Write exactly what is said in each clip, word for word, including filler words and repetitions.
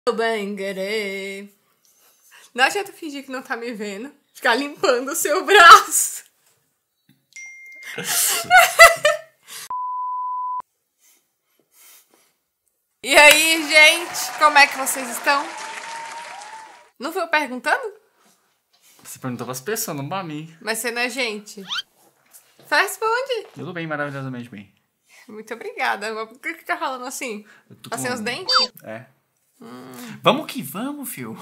Eu bem querer. Não adianta fingir que não tá me vendo. Ficar limpando o seu braço. E aí, gente? Como é que vocês estão? Não viu perguntando? Você perguntou pras pessoas, não pra mim. Mas você não é gente. Responde. Tudo bem, maravilhosamente bem. Muito obrigada. Por que que tá falando assim? Tá sem com... os dentes? É. Hum. Vamos que vamos, fio.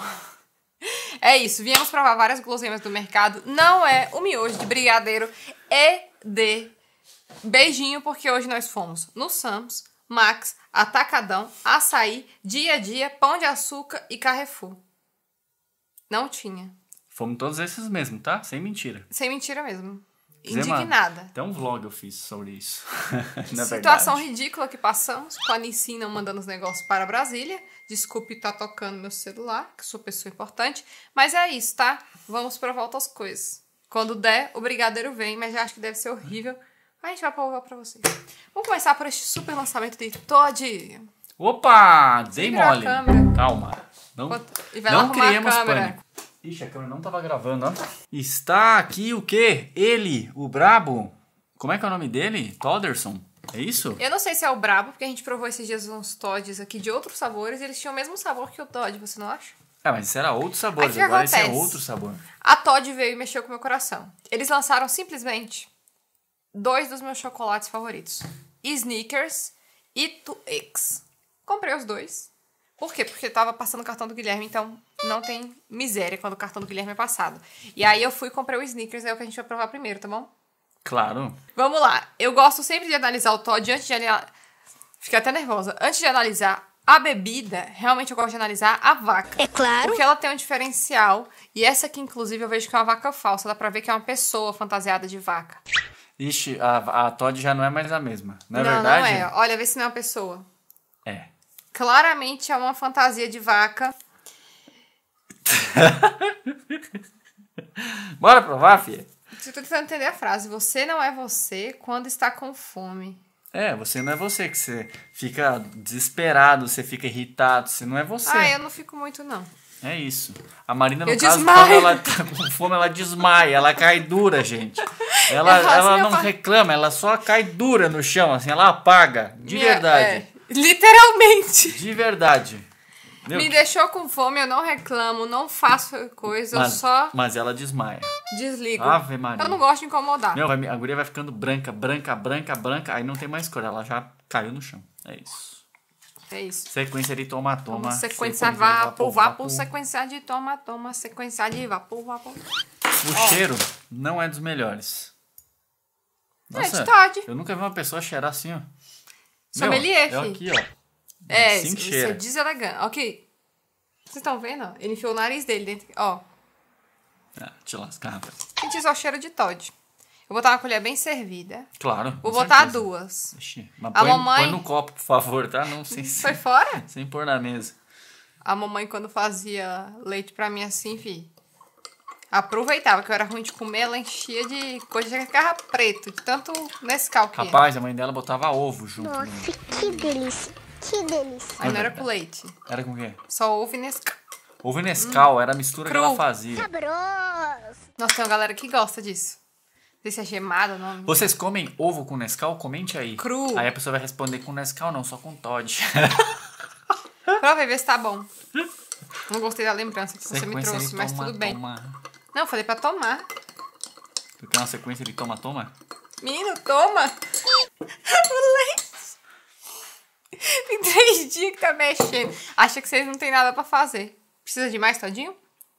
É isso. Viemos provar várias guloseimas do mercado. Não é o miojo de brigadeiro e de beijinho, porque hoje nós fomos no Sam's, Max, Atacadão, Açaí, Dia a Dia, Pão de Açúcar e Carrefour. Não tinha. Fomos todos esses mesmo, tá? Sem mentira. Sem mentira mesmo. Fizemos Indignada. Até um vlog eu fiz sobre isso. Na Situação verdade. ridícula que passamos, com a Nicina mandando os negócios para Brasília. Desculpe estar tocando meu celular, que sou pessoa importante. Mas é isso, tá? Vamos provar outras coisas. Quando der, o brigadeiro vem, mas já acho que deve ser horrível. A gente vai provar pra vocês. Vamos começar por este super lançamento de Toddy. Opa! Dei Liga a mole. câmera. Calma. Não, E vai lá não arrumar a criemos câmera. pânico. Ixi, a câmera não tava gravando, ó. Está aqui o quê? Ele, o brabo. Como é que é o nome dele? Todderson. É isso? Eu não sei se é o brabo, porque a gente provou esses dias uns Toddies aqui de outros sabores e eles tinham o mesmo sabor que o Toddy, você não acha? Ah, mas isso era outro sabor. Aí, que Agora esse é acontece? outro sabor. A Toddy veio e mexeu com o meu coração. Eles lançaram simplesmente dois dos meus chocolates favoritos. Snickers e Twix. Comprei os dois. Por quê? Porque tava passando o cartão do Guilherme, então não tem miséria quando o cartão do Guilherme é passado. E aí eu fui e comprei o Snickers, é o que a gente vai provar primeiro, tá bom? Claro. Vamos lá. Eu gosto sempre de analisar o Toddy antes de analisar... Fiquei até nervosa. Antes de analisar a bebida, realmente eu gosto de analisar a vaca. É claro. Porque ela tem um diferencial. E essa aqui, inclusive, eu vejo que é uma vaca falsa. Dá pra ver que é uma pessoa fantasiada de vaca. Ixi, a, a Toddy já não é mais a mesma. Não é não, verdade? não é. Olha, vê se não é uma pessoa. É. Claramente é uma fantasia de vaca. Bora provar, filha? Eu tô tentando entender a frase. Você não é você quando está com fome. É, você não é você, que você fica desesperado, você fica irritado, você não é você. Ah, eu não fico muito, não. É isso. A Marina, no Eu caso, desmaio. quando ela tá com fome, ela desmaia, ela cai dura, gente. Ela, Eu faço ela minha não parte. reclama, ela só cai dura no chão, assim, ela apaga. De Minha- verdade. é, literalmente. De verdade. Meu, Me deixou com fome, eu não reclamo, não faço coisa, eu mas, só mas ela desmaia. desligo. Ave Maria. Eu não gosto de incomodar. Meu, vai, a guria vai ficando branca, branca, branca, branca, aí não tem mais cor, ela já caiu no chão. É isso. É isso. Sequência de toma, toma. Vamos sequência de vapor, vapor, sequência de toma, toma, sequência de vapor, vapor. O Ó. cheiro não é dos melhores. É de Toddy. eu nunca vi uma pessoa cheirar assim, ó. Sommelier, Meu, eu fi. aqui, ó. É, Assim que você cheira. é deselegante. Ok. Vocês estão vendo? ó? Ele enfiou o nariz dele dentro. Ó. Ah, te lascar, rapaz. Gente, só cheiro de Toddy. Eu vou botar uma colher bem servida. Claro. Vou com botar certeza. duas. Ixi, mas A põe, mamãe- põe no copo, por favor, tá? Não, sem, Foi fora? sem pôr na mesa. A mamãe, quando fazia leite pra mim assim, fi, aproveitava que eu era ruim de comer, ela enchia de coisa que ficava preto, de tanto Nescau que é. Rapaz, a mãe dela botava ovo junto. Nossa, no- que delícia. Que delícia. Aí não era com leite, Era com o quê? só ovo e Nescau. Ovo e Nescau, era a mistura Hum. Cru. que ela fazia. Saboroso. Nossa, tem uma galera que gosta disso. Não sei se é gemada ou não. Vocês comem ovo com Nescau? Comente aí. Cru. Aí a pessoa vai responder com Nescau, não, só com Toddy. Prova e ver se tá bom. Não gostei da lembrança que você me Sequência trouxe, de mas toma, tudo bem. Toma. Não, eu falei pra tomar. Tu quer uma sequência de toma, toma? Menino, toma! O leite! Tem três dias que tá mexendo. Acha que vocês não tem nada pra fazer. Precisa de mais, Todinho?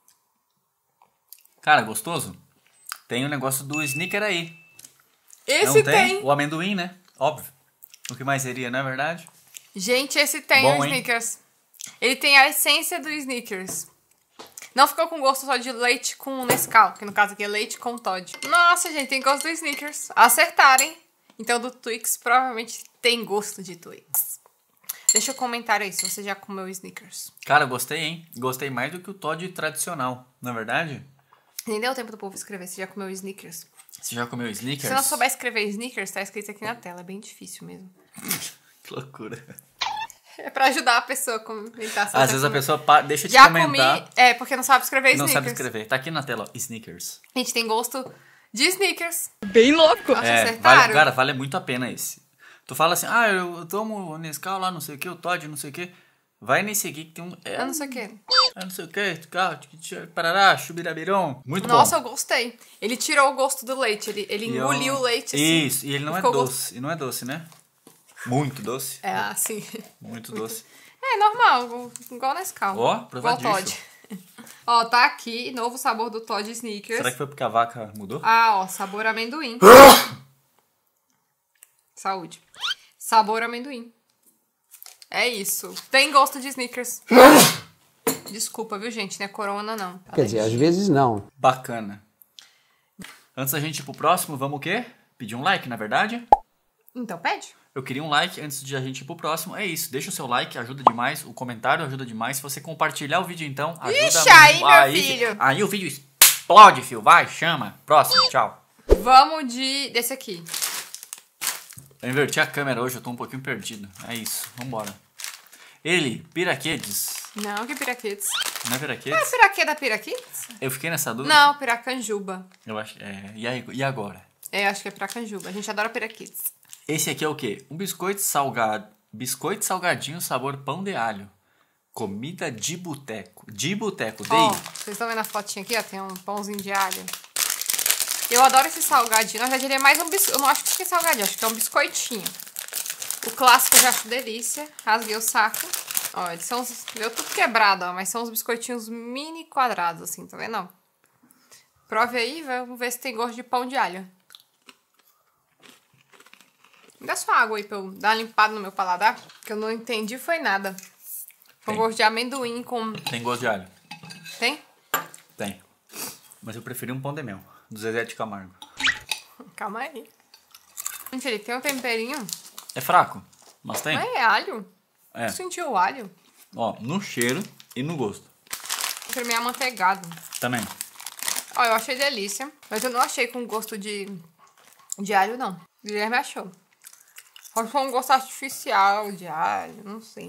Cara, gostoso? Tem o negócio do Snicker aí. Esse Não tem? tem. O amendoim, né? Óbvio. O que mais seria, não é verdade? Gente, esse tem Bom, o hein? Snickers. Ele tem a essência do Snickers. Não ficou com gosto só de leite com Nescau, que no caso aqui é leite com Toddy. Nossa, gente, tem gosto do Snickers. Acertarem. Então do Twix provavelmente tem gosto de Twix. Deixa um comentário aí se você já comeu Snickers. Cara, gostei, hein? Gostei mais do que o Toddy tradicional, não é verdade? Nem deu tempo do povo escrever se já comeu Snickers. Você já comeu Snickers? Se você não souber escrever Snickers, tá escrito aqui na tela. É bem difícil mesmo. Que loucura. É pra ajudar a pessoa a comentar. Às vezes a pessoa pa- deixa de Já comentar. comi, é, porque não sabe escrever e não sneakers. sabe escrever. Tá aqui na tela, ó. Sneakers. A gente tem gosto de sneakers. Bem louco. Nossa, É, acertaram? vale, cara, vale muito a pena esse. Tu fala assim, ah, eu tomo Nescau lá, não sei o que, o Todd, não sei o que. Vai nesse aqui que tem um... É, Eu não sei o quê. é não sei o que, parará, chubirabirum. Muito Nossa, bom. eu gostei. Ele tirou o gosto do leite. Ele, ele E engoliu eu- o leite assim. Isso, e ele não é ficou doce. E não é doce, né? Muito doce. É, assim. Muito doce. É normal, igual Nescau. Ó, igual provadíssimo. Todd. Ó, tá aqui, novo sabor do Todd Sneakers. Será que foi porque a vaca mudou? Ah, ó, sabor amendoim. Saúde. Sabor amendoim. É isso. Tem gosto de Snickers. Desculpa, viu, gente? Não é corona, não. Quer dizer, às vezes não. Bacana. Antes da gente ir pro próximo, vamos o quê? Pedir um like, na verdade? Então, pede. Eu queria um like antes de a gente ir pro próximo. É isso, deixa o seu like, ajuda demais. O comentário ajuda demais. Se você compartilhar o vídeo, então, ajuda Ixi, aí, mu- meu filho. Aí o vídeo explode, filho. Vai, chama. Próximo, tchau. Vamos de... desse aqui. Eu inverti a câmera hoje, eu tô um pouquinho perdido. É isso, vambora. Ele, Piraquedes. Não, que piraquetes. Não é É Piraquedes? piraquê da piraquetes? Eu fiquei nessa dúvida. Não, piracanjuba. Eu acho. É, e, aí, e agora? É, acho que é piracanjuba. A gente adora piraquetes. Esse aqui é o quê? Um biscoito salgado. Biscoito salgadinho sabor pão de alho. Comida de boteco. De boteco, dei. Ó, vocês estão vendo a fotinha aqui, ó? Tem um pãozinho de alho. Eu adoro esse salgadinho. Na verdade, ele é mais um biscoito. Eu não acho que é salgadinho, acho que é um biscoitinho. O clássico eu já acho delícia. Rasguei o saco. Ó, eles são... Uns... Deu tudo quebrado, ó. Mas são uns biscoitinhos mini quadrados, assim, tá vendo? Ó. Prove aí, vamos ver se tem gosto de pão de alho. Me dá sua água aí pra eu dar uma limpada no meu paladar. Que eu não entendi foi nada. Com Tem. gosto de amendoim com... Tem gosto de alho? Tem? Tem. Mas eu preferi um pão de mel. Do Zezé de Camargo. Calma aí. Gente, ele tem um temperinho. É fraco, mas tem. Não é alho? É. Sentiu o alho? Ó, no cheiro e no gosto. Pra mim é amanteigado. Também. Ó, eu achei delícia. Mas eu não achei com gosto de, de alho, não. O Guilherme achou. Acho que foi um gosto artificial de alho, não sei.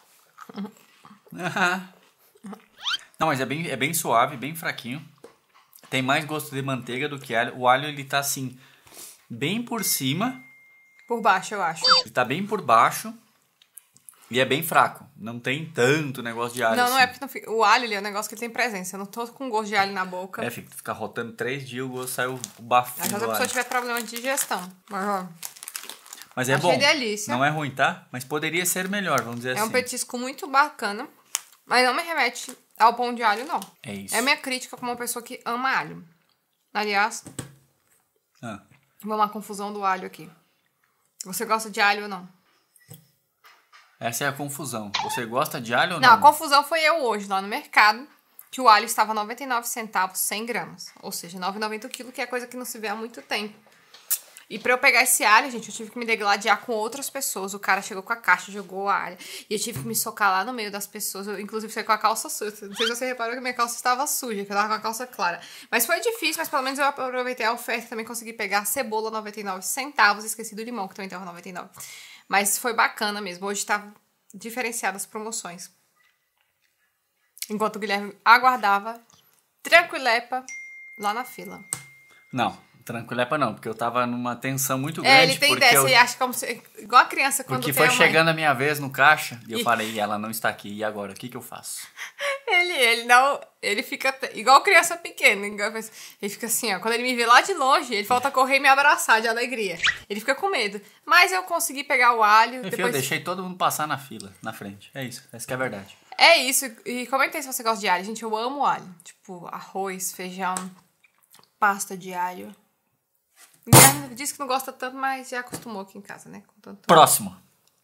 Não, mas é bem, é bem suave, bem fraquinho. Tem mais gosto de manteiga do que alho. O alho, ele tá assim, bem por cima. Por baixo, eu acho. Ele tá bem por baixo. E é bem fraco. Não tem tanto negócio de alho Não, assim. não é porque não fica... O alho, ele é um negócio que ele tem presença. Eu não tô com gosto de alho na boca. É, fica, fica rotando três dias, o gosto sai o Às bafinho vezes a do pessoa alho. tiver problema de digestão. Mas, ó, Mas é achei bom. delícia. Não é ruim, tá? Mas poderia ser melhor, vamos dizer é assim. um petisco muito bacana. Mas não me remete ao pão de alho, não. É isso. É a minha crítica como uma pessoa que ama alho. Aliás, Ah, vamos uma confusão do alho aqui. Você gosta de alho ou não? essa é a confusão. Você gosta de alho ou Não, não? a confusão foi eu hoje lá no mercado, que o alho estava noventa e nove centavos, cem gramas. Ou seja, nove reais e noventa centavos o quilo, que é coisa que não se vê há muito tempo. E pra eu pegar esse alho, gente, eu tive que me degladiar com outras pessoas. O cara chegou com a caixa, jogou a alho. E eu tive que me socar lá no meio das pessoas. Eu, inclusive, saí com a calça suja. Não sei se você reparou que minha calça estava suja, que eu tava com a calça clara. Mas foi difícil, mas pelo menos eu aproveitei a oferta. Também consegui pegar a cebola, noventa e nove centavos. Esqueci do limão, que também tava noventa e nove. Mas foi bacana mesmo. Hoje tava diferenciado as promoções. Enquanto o Guilherme aguardava, tranquilepa, lá na fila. Não, tranquilepa não, porque eu tava numa tensão muito É, grande. ele tem porque dessa, eu... ele acha como se, igual a criança quando Porque tem foi a mãe. chegando a minha vez no caixa e eu E- falei, ela não está aqui, e agora? O que que eu faço? Ele, ele não, ele fica igual criança pequena, igual- ele fica assim, ó, quando ele me vê lá de longe, ele falta correr e me abraçar de alegria. Ele fica com medo. Mas eu consegui pegar o alho, Enfim, eu depois... deixei todo mundo passar na fila, na frente. É isso, essa que é a verdade. É isso, e comenta aí se você gosta de alho. Gente, eu amo alho. Tipo, arroz, feijão, pasta de alho. Guilherme disse que não gosta tanto, mas já acostumou aqui em casa, né? Com tanto... Próximo.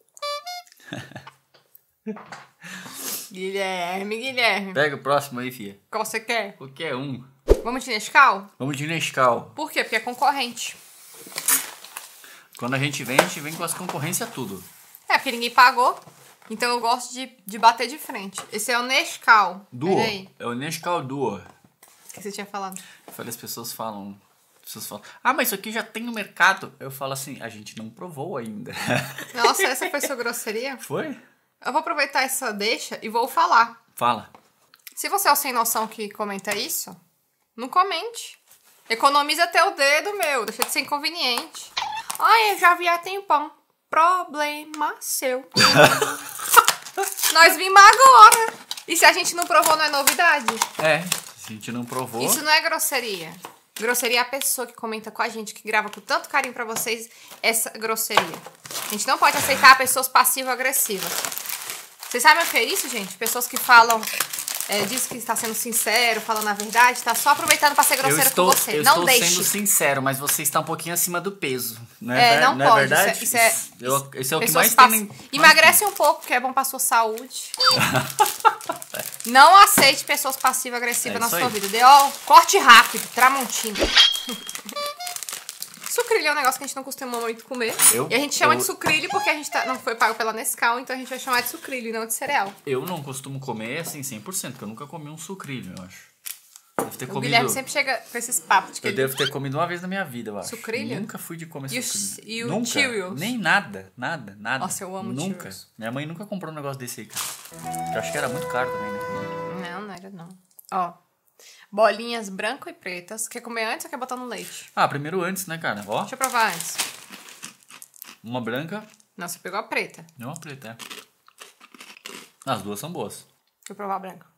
Guilherme, Guilherme. Pega o próximo aí, fia. Qual você quer? Qualquer um. Vamos de Nescau? Vamos de Nescau. Por quê? Porque é concorrente. Quando a gente vem, a gente vem com as concorrências tudo. É, porque ninguém pagou. Então eu gosto de, de bater de frente. Esse é o Nescau. Duo. Peraí. É o Nescau Duo. O que você tinha falado? Eu falei, as pessoas falam... As pessoas falam, ah, mas isso aqui já tem no mercado. Eu falo assim, a gente não provou ainda. Nossa, essa foi sua grosseria? Foi? Eu vou aproveitar essa deixa e vou falar. Fala. Se você é o sem noção que comenta isso, não comente. Economiza teu dedo, meu. Deixa de ser inconveniente. Ai, eu já vi há tempão. Problema seu. Nós vimos agora. E se a gente não provou, não é novidade? É, se a gente não provou... Isso não é grosseria. Grosseria é a pessoa que comenta com a gente, que grava com tanto carinho pra vocês, essa grosseria. A gente não pode aceitar pessoas passivo-agressivas. Vocês sabem o que é isso, gente? Pessoas que falam, é, diz que está sendo sincero, falando a verdade, está só aproveitando pra ser grosseiro eu estou, com você. Eu não estou deixe. sendo sincero, mas você está um pouquinho acima do peso. Não É, é, não, não pode. é verdade? Isso é, isso é, eu, esse é o que pessoas mais pass... tem... Emagrece um pouco, que é bom pra sua saúde. Não aceite pessoas passivo-agressivas É na isso sua aí. vida. Dê, ó, corte rápido, tramontina. Sucrilho é um negócio que a gente não costuma muito comer. Eu- e a gente chama eu- de sucrilho porque a gente tá, não foi pago pela Nescau, então a gente vai chamar de sucrilho e não de cereal. Eu não costumo comer assim cem por cento, porque eu nunca comi um sucrilho, eu acho. Devo ter O comido... Guilherme sempre chega com esses papos de que Eu ele... devo ter comido uma vez na minha vida, eu acho. Sucrilho? Nunca fui de comer E o- sucrilho. e o nunca. Cheerios? Nem nada, nada, nada. Nossa, eu amo Nunca. Cheerios. Minha mãe nunca comprou um negócio desse aí, cara. Eu acho que era muito caro também, né? Não, não era não. Ó, bolinhas branco e pretas. Quer comer antes ou quer botar no leite? Ah, primeiro antes, né, cara? Ó, Deixa eu provar antes. uma branca Não, você pegou a preta. e uma preta, é. As duas são boas. Deixa eu provar a branca.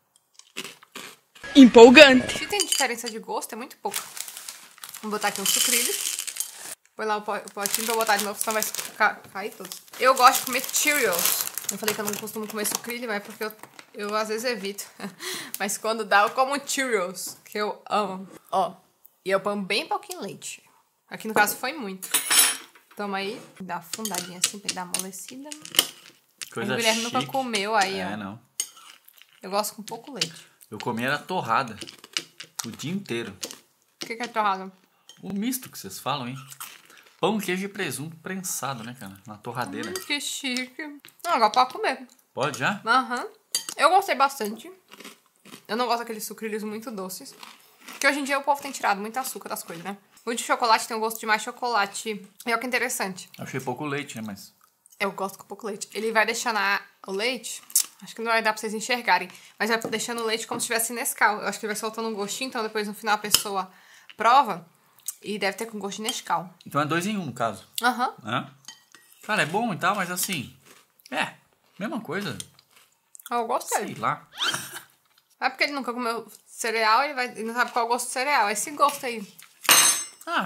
Empolgante. Se tem diferença de gosto, é muito pouco. Vou botar aqui um sucrilho. Põe lá o po- o potinho pra eu botar de novo, senão vai ca- cair tudo. Eu gosto de comer Cheerios. Eu falei que eu não costumo comer sucrilho, mas é porque eu, eu às vezes evito. Mas quando dá, eu como Cheerios, que eu amo. Ó, e eu ponho bem pouquinho leite. Aqui no caso foi muito. Toma aí, dá uma fundadinha assim pra ele dar uma amolecida. Coisa O Guilherme chique. nunca comeu aí, É, ó. não. Eu gosto com pouco leite. Eu comi era torrada. O dia inteiro. O que que é torrada? O misto que vocês falam, hein? Pão, queijo e presunto prensado, né, cara? Na torradeira. Hum, que chique. Não, agora pode comer. Pode já? Aham. Eu gostei bastante. Eu não gosto daqueles sucrilhos muito doces. Porque hoje em dia o povo tem tirado muito açúcar das coisas, né? O de chocolate tem um gosto de mais chocolate. E é o que é interessante. Achei pouco leite, né, mas... Eu gosto com pouco leite. Ele vai deixando a- o leite... Acho que não vai dar pra vocês enxergarem. Mas vai deixando o leite como se tivesse Nescau. Eu acho que ele vai soltando um gostinho. Então depois no final a pessoa prova. E deve ter com gosto de Nescau. Então é dois em um, no caso. Aham. Hã? Cara, é bom e tal, mas assim... É, mesma coisa. Eu gostei. Sei lá. É porque ele nunca comeu cereal. Ele, vai, ele não sabe qual é o gosto do cereal. É esse gosto aí. Ah,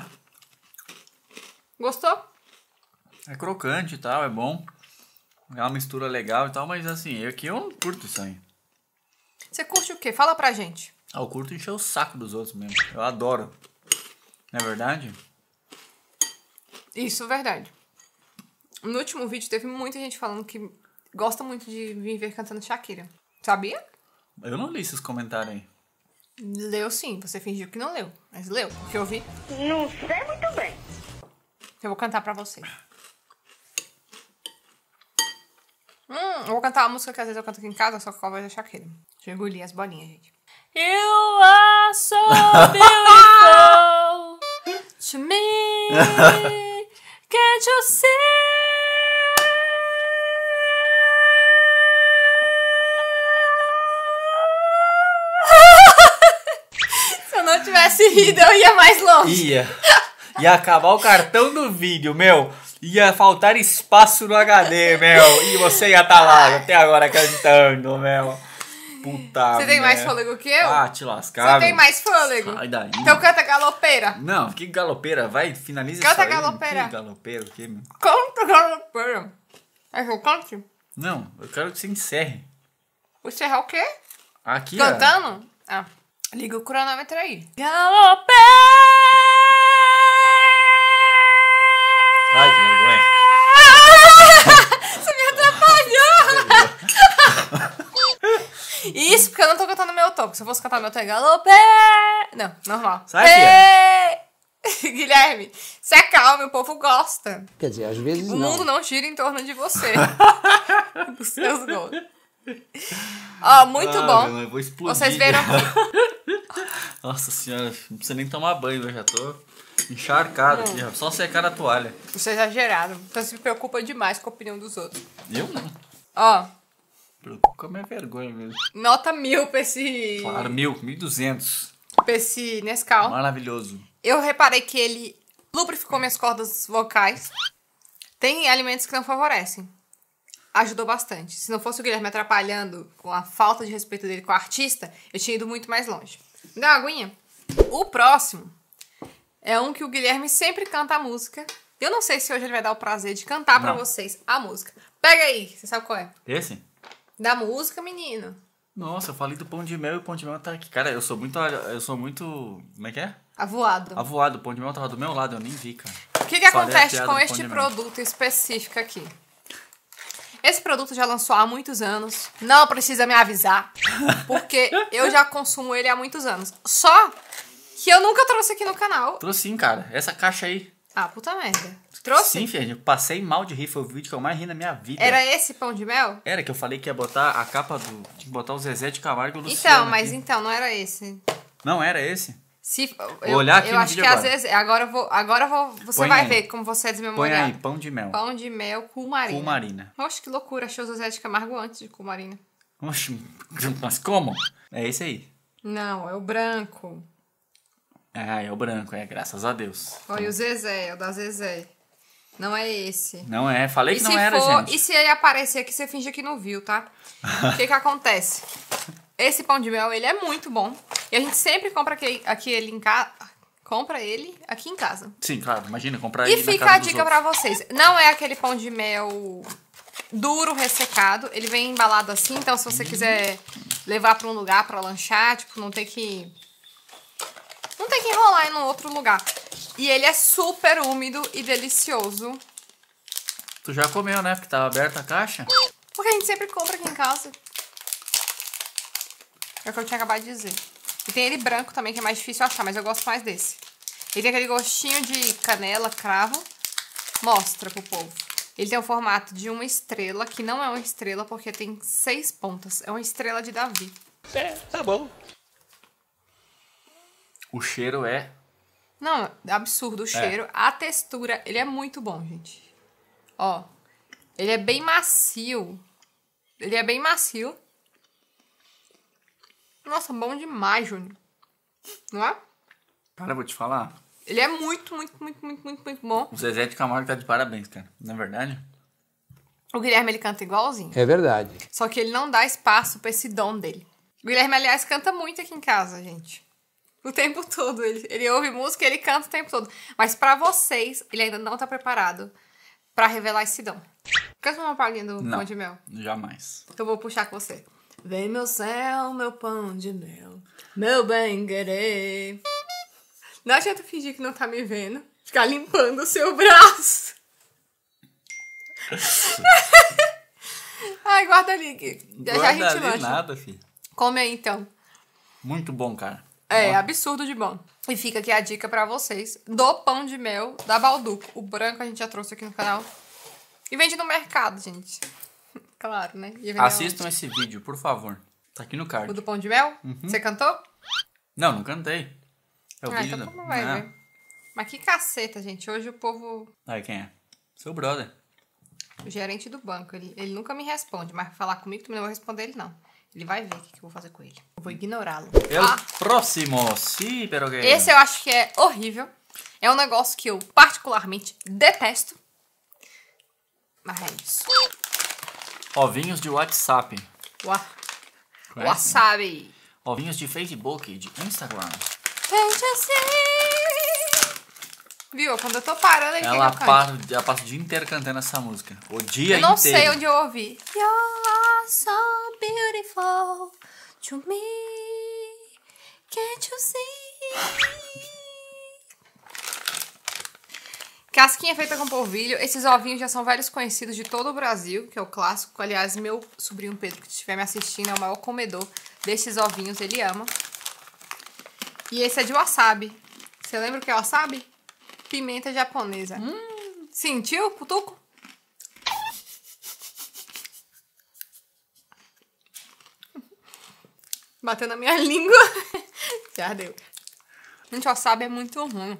Gostou? é crocante e tal, é bom. É uma mistura legal e tal, mas assim, eu aqui eu não curto isso aí. Você curte o quê? Fala pra gente. Ah, eu curto encher o saco dos outros mesmo. Eu adoro. Não é verdade? Isso, verdade. No último vídeo teve muita gente falando que gosta muito de me ver cantando Shakira. Sabia? Eu não li esses comentários aí. Leu sim. Você fingiu que não leu. Mas leu. Porque eu vi. Não sei muito bem. Eu vou cantar pra você. Hum, eu vou cantar uma música que às vezes eu canto aqui em casa, só que com a voz da Shakira. Deixa eu engolir as bolinhas, gente. You are so beautiful to me. Can't you see? Se eu não tivesse rido, eu ia mais longe. Ia. Ia acabar o cartão do vídeo, meu. Ia faltar espaço no H D, meu. E você ia estar lá até agora cantando, meu. Puta Você tem mais merda. fôlego que eu? Ah, te lascar. Você tem meu. mais fôlego? Sai daí. Então canta galopeira. Não, que galopeira. Vai, finaliza Canta isso aí. galopeira. Que galopeira, o quê, meu? Canta galopeira. É que eu cante? Não, eu quero que você encerre. Vou encerrar o quê? Aqui, Cantando? Ah, liga o cronômetro aí. Galopeira! ó. Ai, que vergonha. Você me atrapalhou! Isso porque eu não tô cantando meu tom. Se eu fosse cantar meu tom, é galopeira! Não, normal. Sai, Ei! Guilherme, se acalme, o povo gosta. Quer dizer, às vezes O não. mundo não gira em torno de você. Dos seus gols. Ó, muito Ah, bom. meu, eu vou explodir. Vocês viram que... Nossa senhora, não precisa nem tomar banho, eu já tô encharcado aqui, ó. Só secar a toalha. Isso é exagerado. Então se preocupa demais com a opinião dos outros. Eu não. Ó, Preocupa com a minha vergonha mesmo. Nota mil pra esse... Claro, mil, mil e duzentos. Pra esse Nescau. Maravilhoso. Eu reparei que ele lubrificou minhas cordas vocais. Tem alimentos que não favorecem. Ajudou bastante. Se não fosse o Guilherme atrapalhando com a falta de respeito dele com o artista, eu tinha ido muito mais longe. Me dá uma aguinha? O próximo é um que o Guilherme sempre canta a música. Eu não sei se hoje ele vai dar o prazer de cantar pra Não. vocês a música. Pega aí, você sabe qual é? Esse? Da música, menino. Nossa, eu falei do pão de mel e o pão de mel tá aqui. Cara, eu sou muito... Eu sou muito... Como é que é? Avoado. Avoado. O pão de mel tava do meu lado, eu nem vi, cara. O que, que Falei a acontece piada com do pão este de mel. produto específico aqui? Esse produto já lançou há muitos anos. Não precisa me avisar. Porque eu já consumo ele há muitos anos. Só que eu nunca trouxe aqui no canal. Trouxe sim, cara. Essa caixa aí. Ah, puta merda. Trouxe? Sim, filho. Eu passei mal de rir. Foi o vídeo que eu mais ri na minha vida. Era esse pão de mel? Era que eu falei que ia botar a capa do... Tinha que botar o Zezé de Camargo e o Luciano Então, mas aqui. então, não era esse. Não, era esse. Se, Vou eu, olhar aqui eu no acho vídeo que agora. às vezes. Agora eu vou. Agora eu vou. Você Põe vai aí. ver como você é Põe desmemoriado. aí, pão de mel. Pão de mel com marina. Com marina. Oxe, que loucura. Achei o Zezé de Camargo antes de com marina. Oxe, mas como? É esse aí. Não, é o branco. Ah, é o branco, é, graças a Deus. Olha o Zezé, é o da Zezé. Não é esse. Não é, falei E que se não era, for, gente. e se ele aparecer aqui, você finge que não viu, tá? O que que acontece? Esse pão de mel, ele é muito bom. E a gente sempre compra aqui, aqui ele em casa. Compra ele aqui em casa. Sim, claro, imagina, comprar E ele na fica casa a dos dica outros. pra vocês. Não é aquele pão de mel duro, ressecado. Ele vem embalado assim, então se você Hum. quiser levar pra um lugar pra lanchar, tipo, não tem que... Não tem que enrolar em um outro lugar. E ele é super úmido e delicioso. Tu já comeu, né? Porque tava aberta a caixa. Porque a gente sempre compra aqui em casa. É o que eu tinha acabado de dizer. E tem ele branco também, que é mais difícil achar, mas eu gosto mais desse. Ele tem aquele gostinho de canela, cravo. Mostra pro povo. Ele tem o formato de uma estrela, que não é uma estrela, porque tem seis pontas. É uma estrela de Davi. É, tá bom. O cheiro é... Não, é absurdo o cheiro. A textura, ele é muito bom, gente. Ó, ele é bem macio. Ele é bem macio. Nossa, bom demais, Júnior. Não é? Cara, eu vou te falar. Ele é muito, muito, muito, muito, muito, muito bom. O Zezé de Camargo tá de parabéns, cara. Não é verdade? O Guilherme, ele canta igualzinho. É verdade. Só que ele não dá espaço pra esse dom dele. O Guilherme, aliás, canta muito aqui em casa, gente. O tempo todo. Ele, ele ouve música e ele canta o tempo todo. Mas pra vocês, ele ainda não tá preparado pra revelar esse dom. Canta uma palhinha do Não. pão de mel. Jamais. Então eu vou puxar com você. Vem meu céu, meu pão de mel, meu bem querer. Não adianta fingir que não tá me vendo. Ficar limpando o seu braço. Ai, guarda ali. Que já já a Guarda gente ali lancha. nada, filho. Come aí, então. Muito bom, cara. É, Ó, absurdo de bom. E fica aqui a dica pra vocês do pão de mel da Balduco. O branco a gente já trouxe aqui no canal. E vende no mercado, gente. Claro, né? Ia vender Assistam esse vídeo, por favor. Tá aqui no card. o do pão de mel. Uhum. Você cantou? Não, não cantei. É o Ah, vídeo então da... como vai Não. ver? Mas que caceta, gente. Hoje o povo... Aí, quem é? Seu brother. O gerente do banco, ele, ele nunca me responde. Mas pra falar comigo, também não vou responder ele, não. Ele vai ver o que, que eu vou fazer com ele. Eu vou ignorá-lo. El Ah, próximo. Sí, pero que... esse eu acho que é horrível. É um negócio que eu particularmente detesto. Mas é isso. Ovinhos de WhatsApp. Ua- Conhece? Wasabi. Ovinhos de Facebook, de Instagram. Gente, assim. Viu? Quando eu tô parando, ele Ela, quer que eu cante. para, ela passa o dia inteiro cantando essa música. O dia Eu não inteiro. sei onde eu ouvi. You are so beautiful to me. Can't you see? Casquinha feita com polvilho. Esses ovinhos já são velhos conhecidos de todo o Brasil, que é o clássico. Aliás, meu sobrinho Pedro, que estiver me assistindo, é o maior comedor desses ovinhos. Ele ama. E esse é de wasabi. Você lembra o que é wasabi? Pimenta japonesa. Hum. Sentiu, Putuco? Bateu na minha língua. Já deu. Gente, wasabi é muito ruim.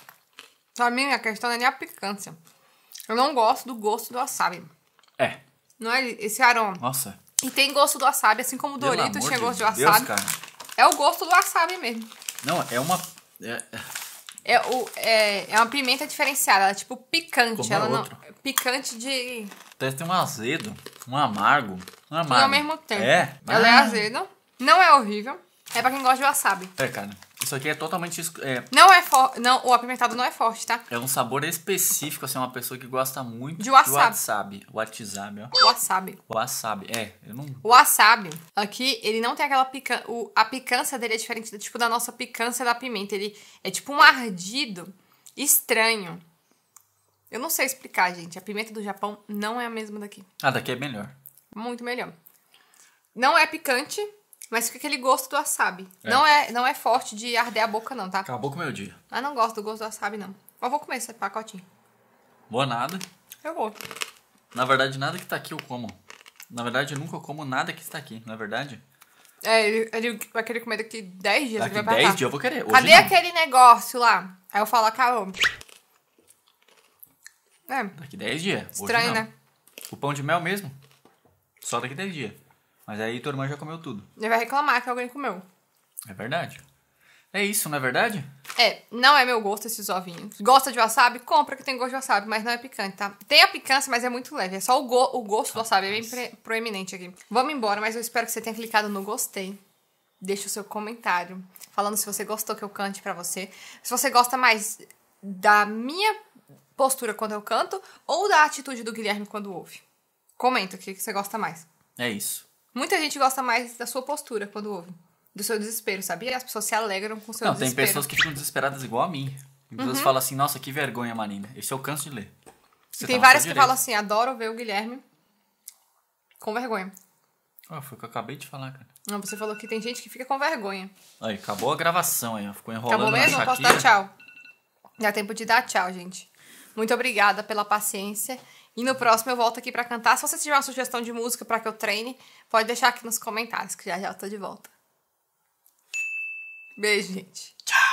Pra mim, a questão não é nem a picância. Eu não gosto do gosto do wasabi. É. Não é esse aroma. Nossa. E tem gosto do wasabi, assim como o Pelo Doritos amor tinha de gosto de Deus, wasabi. cara. É o gosto do wasabi mesmo. Não, é uma... É, É, o, é, é uma pimenta diferenciada, ela é tipo picante. Como ela é não, outro. picante de... deve ter um azedo, um amargo. Um Tudo amargo. ao mesmo tempo. É? Ela é Ah. azeda, não é horrível. É pra quem gosta de wasabi. É, cara. Isso aqui é totalmente... exclu- É, Não é forte, não, o apimentado não é forte, tá? é um sabor específico, assim, uma pessoa que gosta muito De wasabi. wasabi. Wasabi, ó. Wasabi. Wasabi, é. Eu não... O wasabi, aqui, ele não tem aquela picância... A picância dele é diferente, da- tipo, da nossa picância da pimenta. Ele é tipo um ardido estranho. Eu não sei explicar, gente. A pimenta do Japão não é a mesma daqui. Ah, daqui é melhor. Muito melhor. Não é picante, mas fica aquele gosto do wasabi. É. Não, é, não é forte de arder a boca, não, tá? Acabou com o meu dia. Mas não gosto do gosto do wasabi, não. Mas vou comer esse pacotinho. Boa nada. Eu vou. Na verdade, nada que tá aqui eu como. Na verdade, eu nunca como nada que está aqui, não é verdade? É, ele, ele vai querer comer daqui dez dias. Daqui ele vai pra dez cá. dias eu vou querer. Hoje Cadê não. aquele negócio lá? Aí eu falo, acabou. É, Daqui dez dias. Hoje estranho, não. né? O pão de mel mesmo. Só daqui dez dias. Mas aí tua irmã já comeu tudo. Ele vai reclamar que alguém comeu. É verdade. É isso, não é verdade? É, não é meu gosto esses ovinhos. Gosta de wasabi? Compra que tem gosto de wasabi, mas não é picante, tá? Tem a picância, mas é muito leve. É só o, go o gosto do wasabi, é bem pre proeminente aqui. Vamos embora, mas eu espero que você tenha clicado no gostei. Deixa o seu comentário falando se você gostou que eu cante pra você. Se você gosta mais da minha postura quando eu canto ou da atitude do Guilherme quando ouve. Comenta o que que você gosta mais. É isso. Muita gente gosta mais da sua postura quando ouve. Do seu desespero, sabia? As pessoas se alegram com o seu Não, tem desespero. pessoas que ficam desesperadas igual a mim. E pessoas falam assim, nossa, que vergonha, Marina. Esse eu canso de ler. Você Tem tá no várias seu que direito. falam assim, adoro ver o Guilherme com vergonha. Ah, foi o que eu acabei de falar, cara. Não, você falou que tem gente que fica com vergonha. Aí, acabou a gravação aí, ó. Ficou enrolando Acabou na mesmo? Posso Shakira. dar tchau? Dá tempo de dar tchau, gente. Muito obrigada pela paciência. E no próximo eu volto aqui pra cantar. Se você tiver uma sugestão de música pra que eu treine, pode deixar aqui nos comentários, que já já eu tô de volta. Beijo, gente. Tchau.